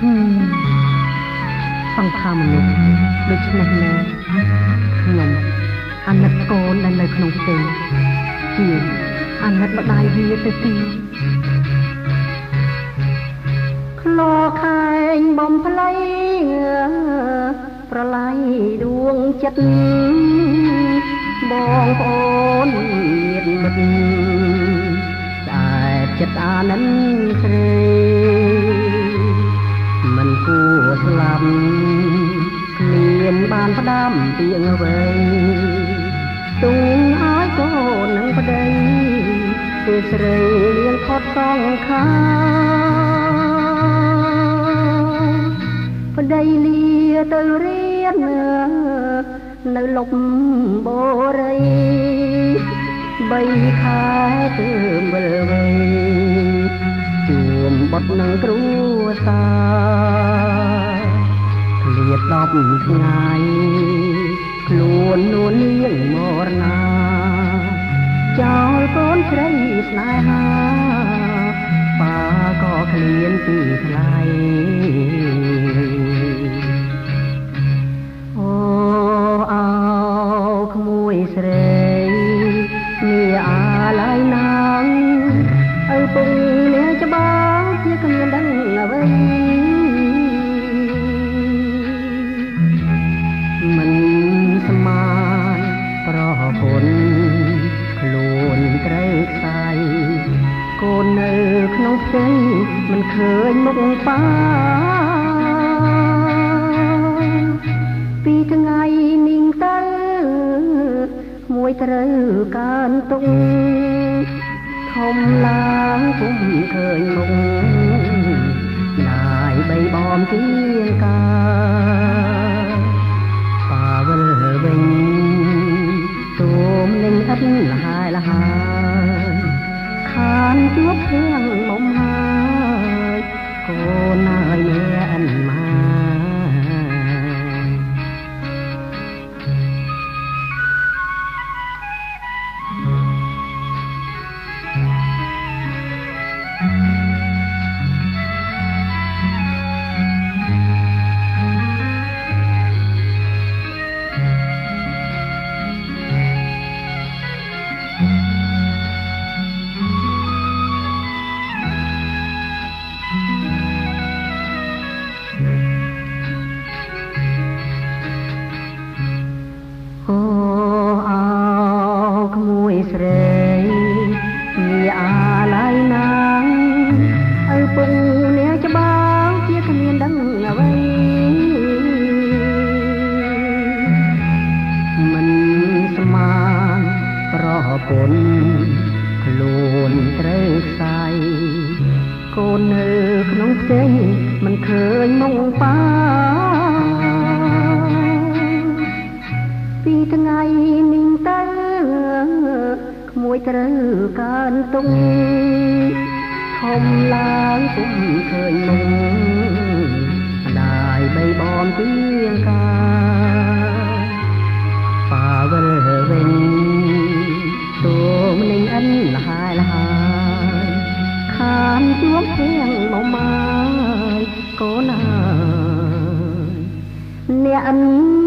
សង្ខារមនុស្សដូច្នេះណាខ្ញុំអាណិតកូនដែលនៅក្នុងផ្ទៃជាអាណិតម្ដាយវាទៅទីខ្លោខែងបំផ្លៃប្រឡាយដួងចិត្តបងប្អូនមានមិត្តតែចិត្តអាណិនស្រីមិនគួរស្លាប់គ្មានបានផ្ដាំពីងអ្វីទុំឲ្យកូននឹងប្តីពេលស្រីលៀងផុតសងខាប្តីលាទៅរៀននៅលប់បូរី3ខែទើបវិលវ័យជួមបុតនឹងគ្រួសារឃ្លាត10ថ្ងៃខ្លួននួននាងមរណាចោលកូនស្រីស្នេហាប៉ាក៏ឃ្លានពីថ្លៃអូអោក្មួយស្រីមានអាឡ័យណាស់ឪពុកនាងច្បាស់ជាគ្មានដឹងអ្វីមិនស្មានប្រពន្ធខ្លួនត្រូវខ្សែកូននៅក្នុងផ្ទៃមិនឃើញមុខប៉ាពីថ្ងៃនេះទៅមួយត្រូវកើនទុកធំឡើងពុំឃើញមុខណាយបីបំជាងកាប៉ាវិលវិញទូមនឹងឥតលហើយលហើយខានជួបធាងមុំហើយកូនហើយអ្នកមកស្រីមានអាឡ័យណាស់ឪពុកនាងច្បាស់ជាគ្មានដឹងអ្វីមិនស្មានប្រពន្ធខ្លួនត្រូវខ្សែកូននៅក្នុងផ្ទៃមិនឃើញមុខប៉ាពីថ្ងៃនេះទៅមួយត្រូវកើនទុំធំឡើងពុំឃើញមុខម្ដាយបីបំជាងកាប៉ាវិលវិញទូមនឹងអិនលហើយលហើយខានជួបធាងមកមកកូនអើយអ្នកអិន